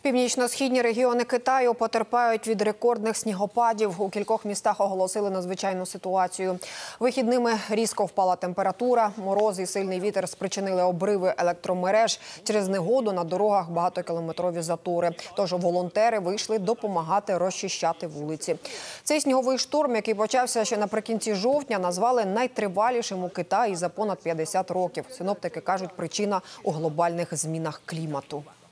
Північно-східні регіони Китаю потерпають від рекордних снігопадів. У кількох містах оголосили надзвичайну ситуацію. Вихідними різко впала температура, мороз і сильний вітер спричинили обриви електромереж. Через негоду на дорогах багатокілометрові затори. Тож волонтери вийшли допомагати розчищати вулиці. Цей сніговий шторм, який почався ще наприкінці жовтня, назвали найтривалішим у Китаї за понад 50 років. Синоптики кажуть, причина у глобальних змінах клімату.